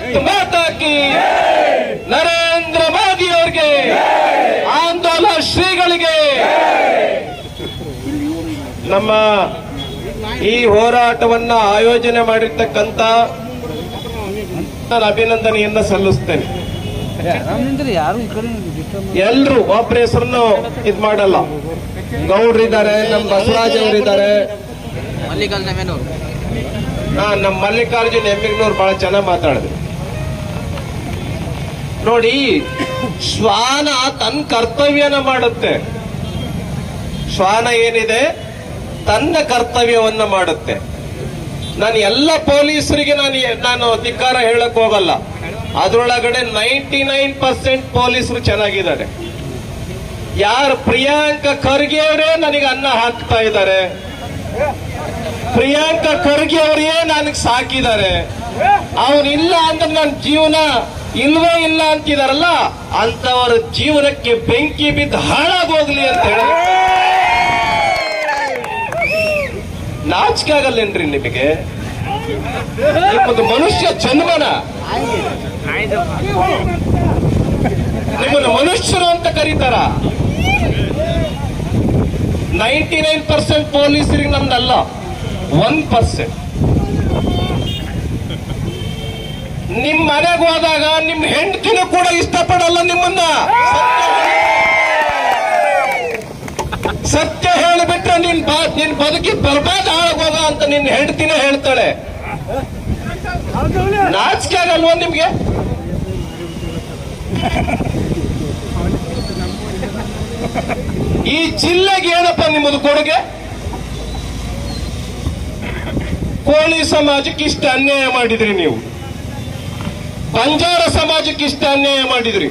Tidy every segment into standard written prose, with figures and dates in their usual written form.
ಭಾರತ್ ಮಾತಾ ಕಿ, ನರೇಂದ್ರ ಮೋದಿ ಅವರಿಗೆ, ಆಂದೋಲನ ಶ್ರೀಗಳಿಗೆ ನಮ್ಮ ಈ ಹೋರಾಟವನ್ನ ಆಯೋಜನೆ ಮಾಡಿರ್ತಕ್ಕಂಥ ನಾನು ಅಭಿನಂದನೆಯನ್ನ ಸಲ್ಲಿಸ್ತೇನೆ. ಎಲ್ರು ಒಬ್ಬರ ಹೆಸರನ್ನು ಇದ್ ಮಾಡಲ್ಲ. ಗೌಡ್ರಿದ್ದಾರೆ, ನಮ್ಮ ಬಸವರಾಜ್ ಅವರಿದ್ದಾರೆ, ನಮ್ಮ ಮಲ್ಲಿಕಾರ್ಜುನ್ ಎಮ್ಮಿಗ್ನವ್ರು ಬಹಳ ಚೆನ್ನಾಗಿ ಮಾತಾಡಿದ್ರು. ನೋಡಿ, ಶ್ವಾನ ತನ್ನ ಕರ್ತವ್ಯನ ಮಾಡುತ್ತೆ. ಶ್ವಾನ ಏನಿದೆ ತನ್ನ ಕರ್ತವ್ಯವನ್ನ ಮಾಡುತ್ತೆ. ನಾನು ಎಲ್ಲ ಪೊಲೀಸರಿಗೆ ನಾನು ಧಿಕ್ಕಾರ ಹೇಳಕ್ ಹೋಗಲ್ಲ. ಅದರೊಳಗಡೆ 99% ಪೊಲೀಸರು ಚೆನ್ನಾಗಿದ್ದಾರೆ. ಯಾರು ಪ್ರಿಯಾಂಕಾ ಖರ್ಗೆ ಅವರೇ ನನಗೆ ಅನ್ನ ಹಾಕ್ತಾ ಇದ್ದಾರೆ, ಪ್ರಿಯಾಂಕಾ ಖರ್ಗೆ ಅವರೇ ನನಗೆ ಸಾಕಿದ್ದಾರೆ. ಅವನಿಲ್ಲ ಅಂದ್ರೆ ನನ್ನ ಜೀವನ ಇಲ್ವೇ ಇಲ್ಲ ಅಂತಿದಾರಲ್ಲ, ಅಂತವರ ಜೀವನಕ್ಕೆ ಬೆಂಕಿ ಬಿದ್ದು ಹಾಳಾಗೋಗ್ಲಿ ಅಂತ ಹೇಳಿ. ನಾಚಿಕೆ ಆಗಲ್ಲೇನ್ರಿ ನಿಮಗೆ? ನಿಮ್ಮದು ಮನುಷ್ಯ ಜನ್ಮನ, ನಿಮ್ಮನ್ನು ಮನುಷ್ಯರು ಅಂತ ಕರೀತಾರ? 99% ಪೊಲೀಸರಿಗೆ ನಮ್ದಲ್ಲ, 1%. ನಿಮ್ ಮನೆಗೆ ಹೋದಾಗ ನಿಮ್ ಹೆಂಡತಿನೂ ಕೂಡ ಇಷ್ಟಪಡಲ್ಲ ನಿಮ್ಮನ್ನ. ಸತ್ಯ ಹೇಳಿಬಿಟ್ರೆ ನಿನ್ ಬದುಕಿ ಬರ್ಬಾದ ಆಗೋಗ ಅಂತ ನಿನ್ ಹೆಂಡತಿನೇ ಹೇಳ್ತಾಳೆ. ನಾಚಿಕೆ ಆಗಲ್ವಾ ನಿಮ್ಗೆ? ಈ ಜಿಲ್ಲೆಗೆ ಏನಪ್ಪ ನಿಮ್ಮದು ಕೊಡುಗೆ? ಕೋಳಿ ಸಮಾಜಕ್ಕೆ ಇಷ್ಟ ಅನ್ಯಾಯ ಮಾಡಿದ್ರಿ ನೀವು, ಬಂಜಾರ ಸಮಾಜಕ್ಕೆ ಇಷ್ಟ ಅನ್ಯಾಯ ಮಾಡಿದ್ರಿ.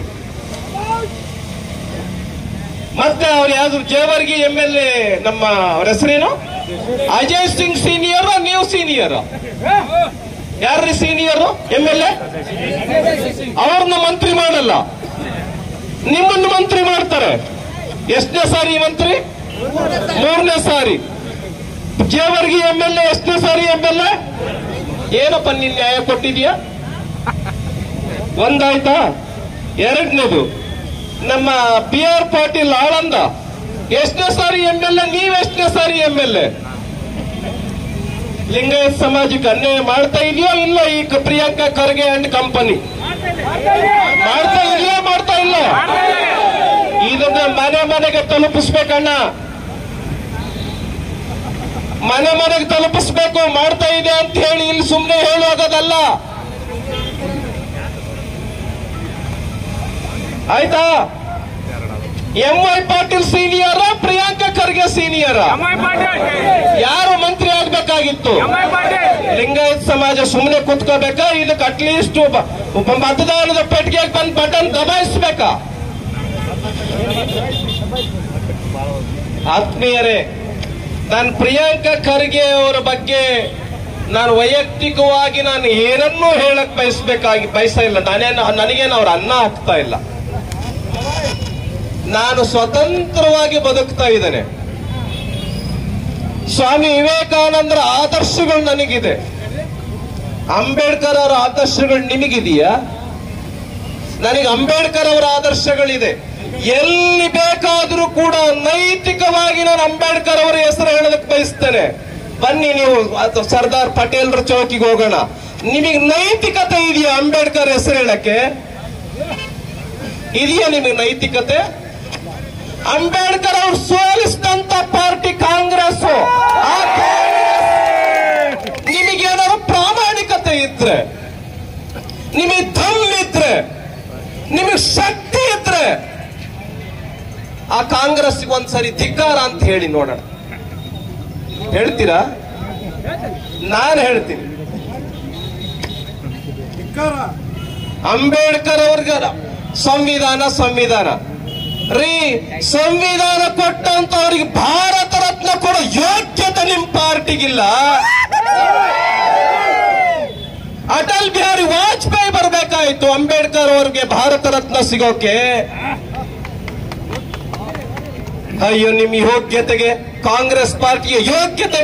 ಮತ್ತೆ ಅವ್ರು ಯಾವ್ದು ಜೇವರ್ಗಿ MLA, ನಮ್ಮ ಅವ್ರ ಹೆಸರೇನು? ಅಜಯ್ ಸಿಂಗ್ ಸೀನಿಯರ್, ನೀವು ಸೀನಿಯರ್? ಯಾರ್ರಿ ಸೀನಿಯರ್ MLA? ಅವ್ರನ್ನ ಮಂತ್ರಿ ಮಾಡಲ್ಲ, ನಿಮ್ಮನ್ನು ಮಂತ್ರಿ ಮಾಡ್ತಾರೆ. ಎಷ್ಟನೇ ಸಾರಿ ಮಂತ್ರಿ? 3ನೇ ಸಾರಿ. ಜೇವರ್ಗಿ MLA ಎಷ್ಟನೇ ಸಾರಿ MLA? ಏನಪ್ಪ ನೀನ್ ನ್ಯಾಯ ಕೊಟ್ಟಿದ್ಯಾ? ಒಂದಾಯ್ತಾ? ಎರಡನೇದು, ನಮ್ಮ BR ಪಾಟೀಲ್ ಆಳಂದ ಎಷ್ಟನೇ ಸಾರಿ MLA? ನೀವೆಷ್ಟನೇ ಸಾರಿ MLA? ಲಿಂಗಾಯತ್ ಸಮಾಜಕ್ಕೆ ಅನ್ಯಾಯ ಮಾಡ್ತಾ ಇದೆಯೋ ಇಲ್ಲ ಈ ಪ್ರಿಯಾಂಕಾ ಖರ್ಗೆ ಅಂಡ್ ಕಂಪನಿ? ಮಾಡ್ತಾ ಇದೆಯೋ ಮಾಡ್ತಾ ಇಲ್ಲ? ಇದನ್ನ ಮನೆ ಮನೆಗೆ ತಲುಪಿಸ್ಬೇಕಣ್ಣ, ಮನೆ ಮನೆಗೆ ತಲುಪಿಸ್ಬೇಕು. ಮಾಡ್ತಾ ಇದೆ ಅಂತ ಹೇಳಿ ಇಲ್ಲಿ ಸುಮ್ಮನೆ ಹೇಳೋದಲ್ಲ, ಆಯ್ತಾ? MY ಪಾಟೀಲ್ ಸೀನಿಯರ, ಪ್ರಿಯಾಂಕಾ ಖರ್ಗೆ ಸೀನಿಯರ? ಯಾರು ಮಂತ್ರಿ ಆಗ್ಬೇಕಾಗಿತ್ತು? ಲಿಂಗಾಯತ್ ಸಮಾಜ ಸುಮ್ಮನೆ ಕೂತ್ಕೋಬೇಕಾ? ಇದಕ್ಕೆ ಅಟ್ಲೀಸ್ಟ್ ಮತದಾನದ ಪೆಟ್ಟಿಗೆಗೆ ಬಂದು ಬಟನ್ ದಬಾಯಿಸ್ಬೇಕಾ? ಆತ್ಮೀಯರೇ, ನಾನು ಪ್ರಿಯಾಂಕಾ ಖರ್ಗೆ ಅವರ ಬಗ್ಗೆ ನಾನು ವೈಯಕ್ತಿಕವಾಗಿ ನಾನು ಏನನ್ನೂ ಹೇಳಕ್ ಬಯಸ್ತಾ ಇಲ್ಲ. ನನಗೇನು ಅವ್ರ ಅನ್ನ ಹಾಕ್ತಾ ಇಲ್ಲ. ನಾನು ಸ್ವತಂತ್ರವಾಗಿ ಬದುಕ್ತಾ ಇದ್ದೇನೆ. ಸ್ವಾಮಿ ವಿವೇಕಾನಂದರ ಆದರ್ಶಗಳು ನನಗಿದೆ, ಅಂಬೇಡ್ಕರ್ ಅವರ ಆದರ್ಶಗಳು ನಿಮಗಿದೆಯಾ? ನನಗೆ ಅಂಬೇಡ್ಕರ್ ಅವರ ಆದರ್ಶಗಳಿದೆ. ಎಲ್ಲಿ ಬೇಕಾದರೂ ಕೂಡ ನೈತಿಕವಾಗಿ ನಾನು ಅಂಬೇಡ್ಕರ್ ಅವರ ಹೆಸರು ಹೇಳೋದಕ್ಕೆ ಬಯಸ್ತೇನೆ. ಬನ್ನಿ, ನೀವು ಸರ್ದಾರ್ ಪಟೇಲ್ರ ಚೌಕಿಗೆ ಹೋಗೋಣ. ನಿಮಗೆ ನೈತಿಕತೆ ಇದೆಯಾ ಅಂಬೇಡ್ಕರ್ ಹೆಸರು ಹೇಳಕ್ಕೆ? ಇದೆಯಾ ನಿಮಗೆ ನೈತಿಕತೆ? ಅಂಬೇಡ್ಕರ್ ಅವರು ಸೋಲಿಸಿದಂತ ಪಾರ್ಟಿ ಕಾಂಗ್ರೆಸ್. ನಿಮಗೇನಾದ್ರು ಪ್ರಾಮಾಣಿಕತೆ ಇದ್ರೆ, ನಿಮಗೆ ದಮ್ ಇದ್ರೆ, ನಿಮಗೆ ಶಕ್ತಿ ಇದ್ರೆ ಆ ಕಾಂಗ್ರೆಸ್ ಒಂದ್ಸರಿ ಧಿಕ್ಕಾರ ಅಂತ ಹೇಳಿ ನೋಡೋಣ. ಹೇಳ್ತೀರಾ? ನಾನು ಹೇಳ್ತೀನಿ. ಅಂಬೇಡ್ಕರ್ ಅವ್ರಿಗೆ ಸಂವಿಧಾನ ರೀ, ಸಂವಿಧಾನ ಕೊಟ್ಟಂತವ್ರಿಗೆ ಭಾರತ ರತ್ನ ಕೊಡೋ ಯೋಗ್ಯತೆ ನಿಮ್ ಪಾರ್ಟಿಗಿಲ್ಲ. ಅಟಲ್ ಬಿಹಾರಿ ವಾಜಪೇಯಿ ಬರ್ಬೇಕಾಯ್ತು ಅಂಬೇಡ್ಕರ್ ಅವ್ರಿಗೆ ಭಾರತ ರತ್ನ ಸಿಗೋಕೆ. ಅಯ್ಯೋ, ನಿಮ್ ಯೋಗ್ಯತೆಗೆ, ಕಾಂಗ್ರೆಸ್ ಪಾರ್ಟಿಗೆ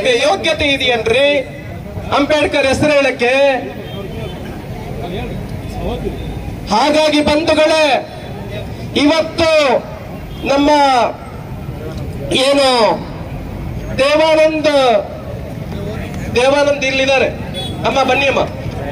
ಯೋಗ್ಯತೆ ಇದೆಯನ್ರಿ ಅಂಬೇಡ್ಕರ್ ಹೆಸರು ಹೇಳಕ್ಕೆ? ಹಾಗಾಗಿ ಬಂಧುಗಳೇ, ಇವತ್ತು ನಮ್ಮ ಏನು ದೇವಾನಂದ್ ಇಲ್ಲಿದ್ದಾರೆ, ಅಮ್ಮ ಬನ್ನಿ ಅಮ್ಮ.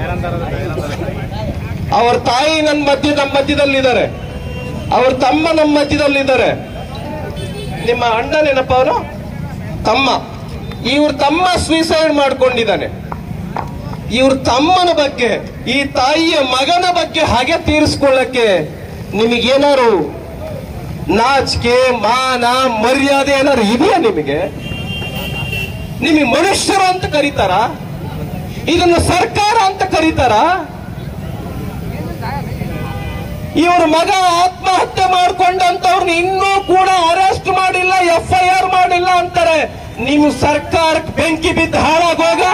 ಅವ್ರ ತಾಯಿ ನಮ್ಮ ಮಧ್ಯದಲ್ಲಿದ್ದಾರೆ, ಅವ್ರ ತಮ್ಮ ನಮ್ಮ ಮಧ್ಯದಲ್ಲಿದ್ದಾರೆ. ನಿಮ್ಮ ಅಣ್ಣನೇನಪ್ಪ ಅವನು ತಮ್ಮ. ಇವ್ರ ತಮ್ಮ ಸೂಸೈಡ್ ಮಾಡ್ಕೊಂಡಿದ್ದಾನೆ. ಇವ್ರ ತಮ್ಮನ ಬಗ್ಗೆ, ಈ ತಾಯಿಯ ಮಗನ ಬಗ್ಗೆ ಹಾಗೆ ತೀರಿಸ್ಕೊಳ್ಳಕ್ಕೆ ನಿಮಗೇನಾರು ನಾಚಿಕೆ, ಮಾನ, ಮರ್ಯಾದೆ ಏನಾರು ಇದೆಯಾ ನಿಮಗೆ? ನಿಮಗೆ ಮನುಷ್ಯರು ಅಂತ ಕರೀತಾರ? ಇದನ್ನು ಸರ್ಕಾರ ಅಂತ ಕರೀತಾರ? ಇವ್ರ ಮಗ ಆತ್ಮಹತ್ಯೆ ಮಾಡ್ಕೊಂಡಂತವ್ರನ್ನ ಇನ್ನೂ ಕೂಡ ಅರೆಸ್ಟ್ ಮಾಡಿಲ್ಲ, FIR ಮಾಡಿಲ್ಲ ಅಂತಾರೆ. ನೀವು ಸರ್ಕಾರಕ್ಕೆ ಬೆಂಕಿ ಬಿದ್ದು ಹಾಳಾಗೋಗ.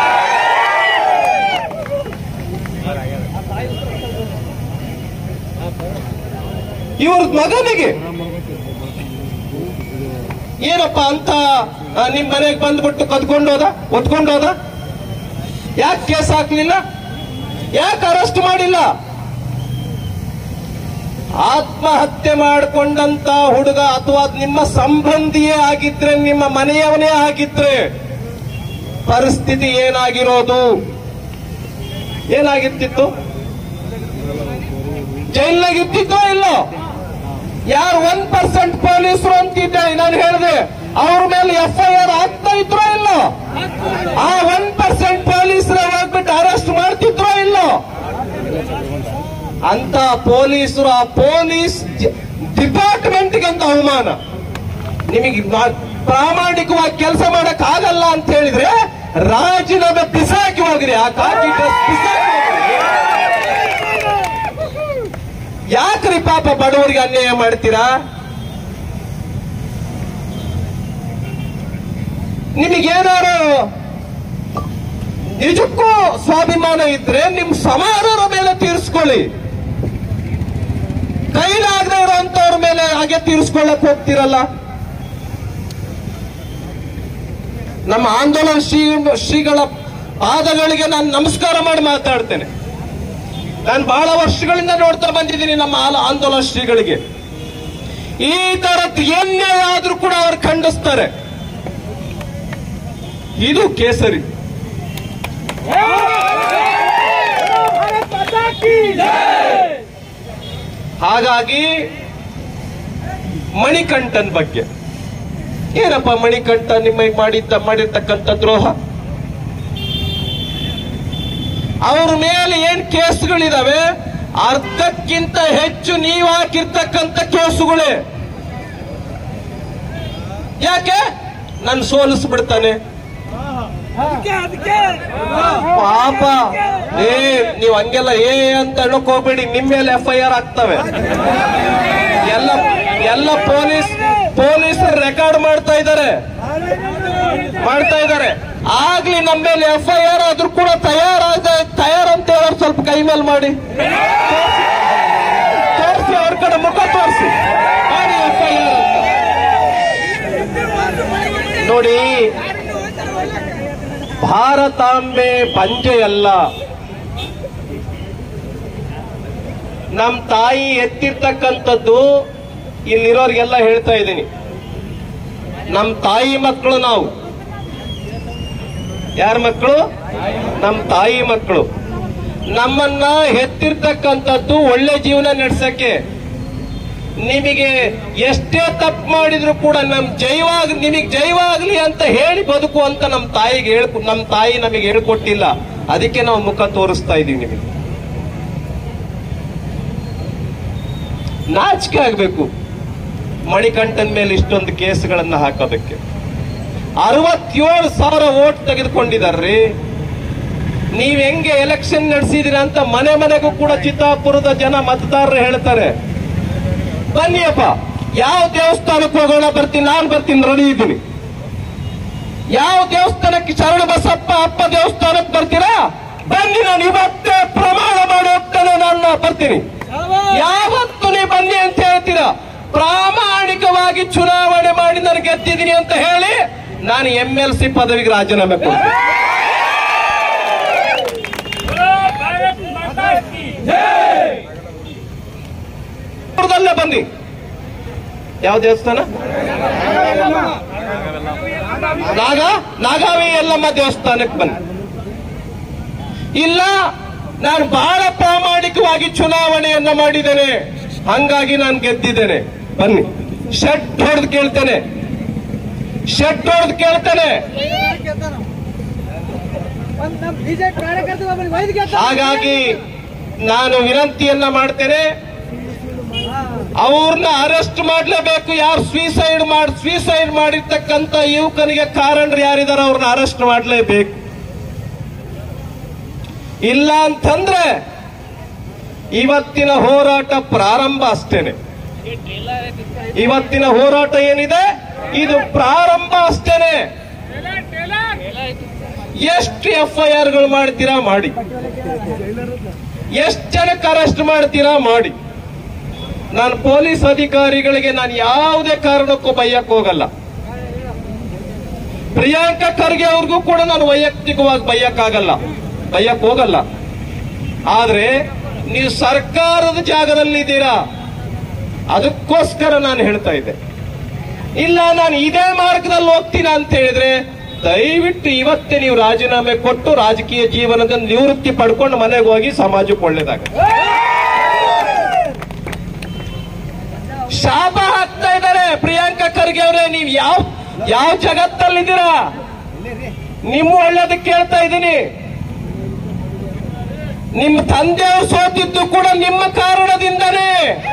ಇವ್ರ ಮಗನಿಗೆ ಏನಪ್ಪ ಅಂತ ನಿಮ್ ಮನೆಗೆ ಬಂದ್ಬಿಟ್ಟು ಒತ್ಕೊಂಡೋದ? ಯಾಕೆ ಕೇಸ್ ಹಾಕ್ಲಿಲ್ಲ? ಯಾಕೆ ಅರೆಸ್ಟ್ ಮಾಡಿಲ್ಲ? ಆತ್ಮಹತ್ಯೆ ಮಾಡಿಕೊಂಡಂತ ಹುಡುಗ ಅಥವಾ ನಿಮ್ಮ ಸಂಬಂಧಿಯೇ ಆಗಿದ್ರೆ, ನಿಮ್ಮ ಮನೆಯವನೇ ಆಗಿದ್ರೆ ಪರಿಸ್ಥಿತಿ ಏನಾಗಿರ್ತಿತ್ತು? ಜೈಲ್ನಾಗಿರ್ತಿದ್ದೋ ಇಲ್ಲೋ? ಯಾರು 1% ಪೊಲೀಸರು ಅಂತಿದ್ದೆ ನಾನು ಹೇಳಿದೆ, ಅವ್ರ ಮೇಲೆ FIR ಆಗ್ತಾ ಇದ್ರೋ ಇಲ್ಲೋ? ಆ 1% ಪೊಲೀಸರ ಹೋಗ್ಬಿಟ್ಟು ಅರೆಸ್ಟ್ ಮಾಡ್ತಿದ್ರೋ ಇಲ್ಲೋ? ಅಂತ ಪೊಲೀಸರು, ಆ ಪೊಲೀಸ್ ಡಿಪಾರ್ಟ್ಮೆಂಟ್ಗೆ ಅಂತ ಅವಮಾನ. ನಿಮಗೆ ಪ್ರಾಮಾಣಿಕವಾಗಿ ಕೆಲಸ ಮಾಡಕ್ ಆಗಲ್ಲ ಅಂತ ಹೇಳಿದ್ರೆ ರಾಜೀನಾಮೆ ಬಿಸಾಕಿ ಹೋಗ್ರಿ. ಆ ಕಾಕಿ ಡ್ರೆಸ್ ಬಿಸಾಕಿ ಹೋಗ್ರಿ. ಯಾಕ್ರಿ ಪಾಪ ಬಡವರಿಗೆ ಅನ್ಯಾಯ ಮಾಡ್ತೀರಾ? ನಿಮಗೇನಾರು ನಿಜಕ್ಕೂ ಸ್ವಾಭಿಮಾನ ಇದ್ರೆ ನಿಮ್ ಸಮಾನರ ಮೇಲೆ ತೀರಿಸ್ಕೊಳ್ಳಿ. ಕೈಲಾಗದವರು ಅಂತವ್ರ ಮೇಲೆ ಹಾಗೆ ತೀರಿಸ್ಕೊಳ್ಳಕ್ ಹೋಗ್ತಿರಲ್ಲ. ನಮ್ಮ ಆಂದೋಲನ ಶ್ರೀಗಳ ಪಾದಗಳಿಗೆ ನಾನು ನಮಸ್ಕಾರ ಮಾಡಿ ಮಾತಾಡ್ತೇನೆ. ನಾನು ಬಹಳ ವರ್ಷಗಳಿಂದ ನೋಡ್ತಾ ಬಂದಿದ್ದೀನಿ ನಮ್ಮ ಆಂದೋಲನ ಶ್ರೀಗಳಿಗೆ. ಈ ತರದ್ ಏನೇ ಆದ್ರೂ ಕೂಡ ಅವ್ರು ಖಂಡಿಸ್ತಾರೆ. ಇದು ಕೇಸರಿ. ಹಾಗಾಗಿ ಮಣಿಕಂಠನ್ ಬಗ್ಗೆ ಏನಪ್ಪ, ಮಣಿಕಂಠ ನಿಮಗೆ ಮಾಡಿರ್ತಕ್ಕಂಥ ದ್ರೋಹ, ಅವ್ರ ಮೇಲೆ ಏನ್ ಕೇಸ್ಗಳಿದಾವೆ? ಅರ್ಧಕ್ಕಿಂತ ಹೆಚ್ಚು ನೀವು ಹಾಕಿರ್ತಕ್ಕಂಥ ಕೇಸುಗಳೇ. ಯಾಕೆ? ನಾನು ಸೋಲಿಸ್ಬಿಡ್ತಾನೆ ಪಾಪ. ನೀವು ಹಂಗೆಲ್ಲ ಅಂತ ಹೇಳಕ್ ಹೋಗ್ಬೇಡಿ. ನಿಮ್ಮ ಮೇಲೆ FIR ಆಗ್ತವೆ. ಎಲ್ಲ ಪೊಲೀಸರು ರೆಕಾರ್ಡ್ ಮಾಡ್ತಾ ಇದ್ದಾರೆ. ಆಗ್ಲಿ ನಮ್ಮ ಮೇಲೆ FIR ಆದ್ರೂ ಕೂಡ ತಯಾರಂತ ಹೇಳೋರು ಸ್ವಲ್ಪ ಕೈ ಮೇಲೆ ಮಾಡಿ ತೋರಿಸಿ, ಅವ್ರ ಕಡೆ ಮುಖ ತೋರಿಸಿ ಮಾಡಿ FIR ಅಂತ. ನೋಡಿ, ಭಾರತಾಂಬೆ ಬಂಜೆಯಲ್ಲ. ನಮ್ ತಾಯಿ ಎತ್ತಿರ್ತಕ್ಕಂಥದ್ದು ಇಲ್ಲಿರೋರಿಗೆಲ್ಲ ಹೇಳ್ತಾ ಇದ್ದೀನಿ. ನಮ್ ತಾಯಿ ಮಕ್ಕಳು ನಾವು. ಯಾರ ಮಕ್ಕಳು? ನಮ್ ತಾಯಿ ಮಕ್ಕಳು. ನಮ್ಮನ್ನ ಹೆತ್ತಿರ್ತಕ್ಕಂಥದ್ದು ಒಳ್ಳೆ ಜೀವನ ನಡೆಸಕ್ಕೆ. ನಿಮಗೆ ಎಷ್ಟೇ ತಪ್ಪು ಮಾಡಿದ್ರು ಕೂಡ ನಿಮಗೆ ಜೈವಾಗ್ಲಿ ಅಂತ ಹೇಳಿ ಬದುಕು ಅಂತ ನಮ್ಮ ತಾಯಿ ನಮಗೆ ಹೇಳ್ಕೊಟ್ಟಿಲ್ಲ. ಅದಕ್ಕೆ ನಾವು ಮುಖ ತೋರಿಸ್ತಾ ಇದೀವಿ. ನಿಮಗೆ ನಾಚಿಕೆ ಆಗ್ಬೇಕು ಮಣಿಕಂಠನ್ ಮೇಲೆ ಇಷ್ಟೊಂದು ಕೇಸ್ಗಳನ್ನ ಹಾಕೋದಕ್ಕೆ. 67,000 ವೋಟ್ ತೆಗೆದುಕೊಂಡಿದಾರ್ರಿ. ನೀವ್ ಹೆಂಗೆ ಎಲೆಕ್ಷನ್ ನಡೆಸಿದಿರ ಅಂತ ಮನೆಗೂ ಕೂಡ ಚಿತ್ತಾಪುರದ ಜನ ಮತದಾರರು ಹೇಳ್ತಾರೆ. ಬನ್ನಿಯಪ್ಪ, ಯಾವ ದೇವಸ್ಥಾನಕ್ಕೆ ಹೋಗೋಣ, ಬರ್ತೀನಿ, ನಾನು ಬರ್ತೀನಿ, ರೆಡಿ ಇದ್ದೀನಿ. ಯಾವ ದೇವಸ್ಥಾನಕ್ಕೆ? ಶರಣ ಬಸಪ್ಪ ಅಪ್ಪ ದೇವಸ್ಥಾನಕ್ಕೆ ಬರ್ತೀರಾ? ಬನ್ನಿ, ನಾನು ಇವತ್ತೇ ಪ್ರಮಾಣ ಮಾಡಿ ಹೋಗ್ತೇನೆ, ನಾನು ಬರ್ತೀನಿ. ಯಾವತ್ತು ನೀವು ಬನ್ನಿ ಅಂತ ಹೇಳ್ತೀರಾ? ಪ್ರಾಮಾಣಿಕವಾಗಿ ಚುನಾವಣೆ ಮಾಡಿ ನಾನು ಗೆದ್ದಿದ್ದೀನಿ ಅಂತ ಹೇಳಿ ನಾನು MLC ಪದವಿಗೆ ರಾಜೀನಾಮೆ ಕೊಡ್ತೀನಿ. ಯಾವ ದೇವಸ್ಥಾನ? ನಾಗಾವಿ ಯಲ್ಲಮ್ಮ ದೇವಸ್ಥಾನಕ್ಕೆ ಬನ್ನಿ. ಇಲ್ಲ, ನಾನು ಬಹಳ ಪ್ರಾಮಾಣಿಕವಾಗಿ ಚುನಾವಣೆಯನ್ನ ಮಾಡಿದ್ದೇನೆ, ಹಂಗಾಗಿ ನಾನು ಗೆದ್ದಿದ್ದೇನೆ. ಬನ್ನಿ, ಶೆಡ್ ಹೊಡೆದು ಕೇಳ್ತೇನೆ, ಶೆಡ್ ಹೊಡೆದು ಕೇಳ್ತೇನೆ. ಹಾಗಾಗಿ ನಾನು ವಿನಂತಿಯನ್ನ ಮಾಡ್ತೇನೆ, ಅವ್ರನ್ನ ಅರೆಸ್ಟ್ ಮಾಡಲೇಬೇಕು. ಯಾರು ಸ್ವೀಸೈಡ್ ಮಾಡಿರ್ತಕ್ಕಂಥ ಯುವಕನಿಗೆ ಕಾರಣರು ಯಾರಿದ್ದಾರೆ ಅವ್ರನ್ನ ಅರೆಸ್ಟ್ ಮಾಡಲೇಬೇಕು. ಇಲ್ಲ ಅಂತಂದ್ರೆ ಇವತ್ತಿನ ಹೋರಾಟ ಪ್ರಾರಂಭ ಅಷ್ಟೇನೆ. ಇವತ್ತಿನ ಹೋರಾಟ ಏನಿದೆ ಇದು ಪ್ರಾರಂಭ ಅಷ್ಟೇನೆ. ಎಷ್ಟು FIRಗಳು ಮಾಡ್ತೀರಾ ಮಾಡಿ, ಎಷ್ಟು ಜನಕ್ಕೆ ಅರೆಸ್ಟ್ ಮಾಡ್ತೀರಾ ಮಾಡಿ. ನಾನು ಪೊಲೀಸ್ ಅಧಿಕಾರಿಗಳಿಗೆ ನಾನು ಯಾವುದೇ ಕಾರಣಕ್ಕೂ ಬೈಯಕ್ ಹೋಗಲ್ಲ. ಪ್ರಿಯಾಂಕಾ ಖರ್ಗೆ ಅವ್ರಿಗೂ ಕೂಡ ನಾನು ವೈಯಕ್ತಿಕವಾಗಿ ಬೈಯಕ್ ಹೋಗಲ್ಲ. ಆದ್ರೆ ನೀವು ಸರ್ಕಾರದ ಜಾಗದಲ್ಲಿದ್ದೀರಾ, ಅದಕ್ಕೋಸ್ಕರ ನಾನು ಹೇಳ್ತಾ ಇದ್ದೆ. ಇಲ್ಲ, ನಾನು ಇದೇ ಮಾರ್ಗದಲ್ಲಿ ಹೋಗ್ತೀನ ಅಂತ ಹೇಳಿದ್ರೆ ದಯವಿಟ್ಟು ಇವತ್ತೇ ನೀವು ರಾಜೀನಾಮೆ ಕೊಟ್ಟು ರಾಜಕೀಯ ಜೀವನದ ನಿವೃತ್ತಿ ಪಡ್ಕೊಂಡು ಮನೆಗೆ ಹೋಗಿ ಸಮಾಜಕ್ಕೆ ಒಳ್ಳೇದಾಗುತ್ತೆ. ಶಾಪ ಹಾಕ್ತಾ ಇದ್ದಾರೆ ಪ್ರಿಯಾಂಕಾ ಖರ್ಗೆ ಅವರೇ, ನೀವು ಯಾವ ಜಗತ್ತಲ್ಲಿದ್ದೀರಾ? ನಿಮ್ಮ ಒಳ್ಳೇದಕ್ಕೆ ಕೇಳ್ತಾ ಇದ್ದೀನಿ. ನಿಮ್ಮ ತಂದೆಯವರು ಸೋತಿದ್ದು ಕೂಡ ನಿಮ್ಮ ಕಾರಣದಿಂದನೇ.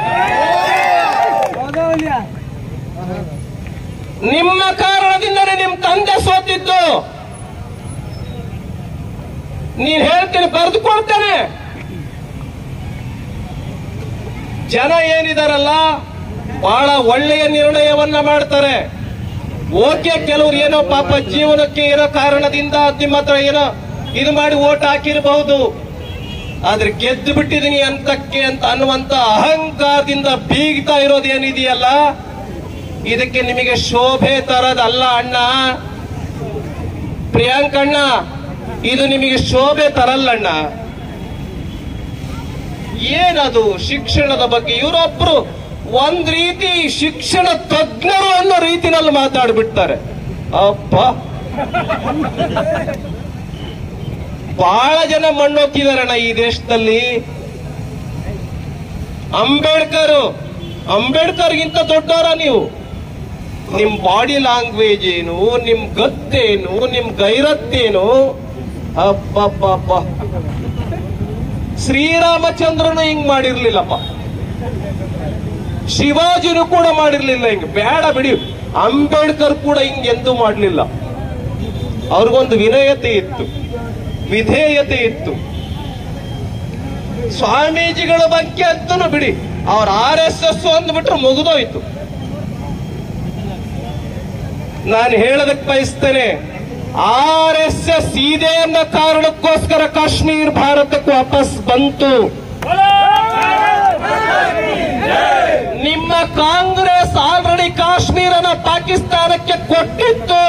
ನಿಮ್ಮ ಕಾರಣದಿಂದನೇ ನಿಮ್ಮ ತಂದೆ ಸೋತಿದ್ದು. ನೀನ್ ಹೇಳ್ತೀನಿ, ಬರೆದುಕೊಳ್ತೇನೆ. ಜನ ಏನಿದಾರಲ್ಲ ಬಹಳ ಒಳ್ಳೆಯ ನಿರ್ಣಯವನ್ನ ಮಾಡ್ತಾರೆ. ಓಕೆ, ಕೆಲವ್ರು ಏನೋ ಪಾಪ ಜೀವನಕ್ಕೆ ಏನೋ ಕಾರಣದಿಂದ ನಿಮ್ಮ ಹತ್ರ ಏನೋ ಇದು ಮಾಡಿ ಓಟ್ ಹಾಕಿರಬಹುದು. ಆದ್ರೆ ಗೆದ್ದು ಬಿಟ್ಟಿದೀನಿ ಅಂತ ಅನ್ನುವಂತ ಅಹಂಕಾರದಿಂದ ಬೀಗ್ತಾ ಇರೋದೇನಿದೆಯಲ್ಲ, ಇದಕ್ಕೆ ನಿಮಗೆ ಶೋಭೆ ತರದಲ್ಲ ಅಣ್ಣ, ಪ್ರಿಯಾಂಕಣ್ಣ, ಇದು ನಿಮಗೆ ಶೋಭೆ ತರಲ್ಲಣ್ಣ. ಏನದು ಶಿಕ್ಷಣದ ಬಗ್ಗೆ ಇವರೊಬ್ರು ಒಂದ್ ರೀತಿ ಶಿಕ್ಷಣ ತಜ್ಞರು ಅನ್ನೋ ರೀತಿನಲ್ಲಿ ಮಾತಾಡ್ಬಿಡ್ತಾರೆ. ಅಪ್ಪ, ಬಹಳ ಜನ ಮಣ್ಣೊತ್ತಿದಾರಣ್ಣ ಈ ದೇಶದಲ್ಲಿ. ಅಂಬೇಡ್ಕರ್ಗಿಂತ ದೊಡ್ಡವರ ನೀವು? ನಿಮ್ ಬಾಡಿ ಲ್ಯಾಂಗ್ವೇಜ್ ಏನು, ನಿಮ್ ಗತ್ತೇನು, ನಿಮ್ ಗೈರತ್ತೇನು? ಅಪ್ಪಪ್ಪ, ಶ್ರೀರಾಮಚಂದ್ರನು ಹಿಂಗ್ ಮಾಡಿರ್ಲಿಲ್ಲಪ್ಪ, ಶಿವಾಜಿನೂ ಕೂಡ ಮಾಡಿರ್ಲಿಲ್ಲ ಹಿಂಗ್. ಬೇಡ ಬಿಡಿ, ಅಂಬೇಡ್ಕರ್ ಕೂಡ ಹಿಂಗ್ ಎಂದೂ ಮಾಡಲಿಲ್ಲ. ಅವ್ರಿಗೊಂದು ವಿನಯತೆ ಇತ್ತು, ವಿಧೇಯತೆ ಇತ್ತು. ಸ್ವಾಮೀಜಿಗಳ ಬಗ್ಗೆ ಅಂತೂ ಬಿಡಿ, ಅವ್ರ RSS ಅಂದ್ಬಿಟ್ರೆ ಮುಗಿದೋಯ್ತು. ನಾನು ಹೇಳೋದಕ್ಕೆ ಬಯಸ್ತೇನೆ, RSS ಇದೆ ಅನ್ನೋ ಕಾರಣಕ್ಕೋಸ್ಕರ ಕಾಶ್ಮೀರ್ ಭಾರತಕ್ಕೆ ವಾಪಸ್ ಬಂತು. ನಿಮ್ಮ ಕಾಂಗ್ರೆಸ್ ಆಲ್ರೆಡಿ ಕಾಶ್ಮೀರನ ಪಾಕಿಸ್ತಾನಕ್ಕೆ ಕೊಟ್ಟಿತ್ತು.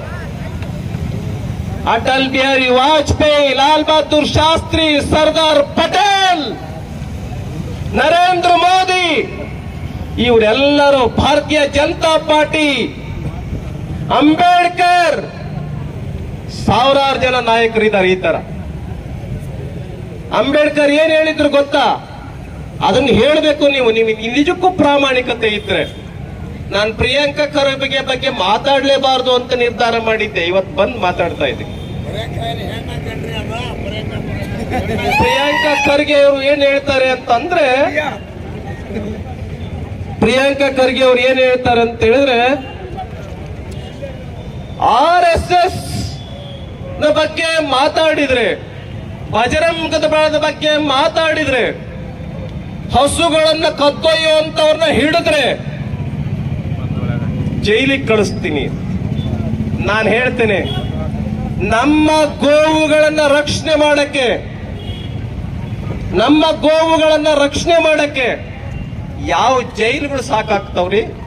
ಅಟಲ್ ಬಿಹಾರಿ ವಾಜಪೇಯಿ, ಲಾಲ್ ಬಹದ್ದೂರ್ ಶಾಸ್ತ್ರಿ, ಸರ್ದಾರ್ ಪಟೇಲ್, ನರೇಂದ್ರ ಮೋದಿ, ಇವರೆಲ್ಲರೂ, ಭಾರತೀಯ ಜನತಾ ಪಾರ್ಟಿ, ಅಂಬೇಡ್ಕರ್, ಸಾವಿರಾರು ಜನ ನಾಯಕರಿದ್ದಾರೆ. ಈ ತರ ಅಂಬೇಡ್ಕರ್ ಏನ್ ಹೇಳಿದ್ರು ಗೊತ್ತಾ? ಅದನ್ನು ಹೇಳಬೇಕು ನೀವು ನಿಜಕ್ಕೂ ಪ್ರಾಮಾಣಿಕತೆ ಇದ್ರೆ. ನಾನು ಪ್ರಿಯಾಂಕಾ ಖರ್ಗೆ ಬಗ್ಗೆ ಮಾತಾಡಲೇಬಾರದು ಅಂತ ನಿರ್ಧಾರ ಮಾಡಿದ್ದೆ, ಇವತ್ತು ಬಂದು ಮಾತಾಡ್ತಾ ಇದ್ದೀನಿ. ಪ್ರಿಯಾಂಕಾ ಖರ್ಗೆ ಅವರು ಏನ್ ಹೇಳ್ತಾರೆ ಅಂತಂದ್ರೆ, ಪ್ರಿಯಾಂಕಾ ಖರ್ಗೆ ಅವರು ಏನ್ ಹೇಳ್ತಾರೆ ಅಂತ ಹೇಳಿದ್ರೆ, RSS ನ ಬಗ್ಗೆ ಮಾತಾಡಿದ್ರೆ, ಬಜರಂಗದ ದಳದ ಬಗ್ಗೆ ಮಾತಾಡಿದ್ರೆ, ಹಸುಗಳನ್ನ ಕದ್ದೊಯ್ಯುವಂತವ್ರನ್ನ ಹಿಡಿದ್ರೆ ಜೈಲಿಗೆ ಕಳಿಸ್ತೀನಿ. ನಾನು ಹೇಳ್ತೇನೆ, ನಮ್ಮ ಗೋವುಗಳನ್ನ ರಕ್ಷಣೆ ಮಾಡಕ್ಕೆ ಯಾವ ಜೈಲುಗಳು ಸಾಕಾಗ್ತಾವ್ರಿ?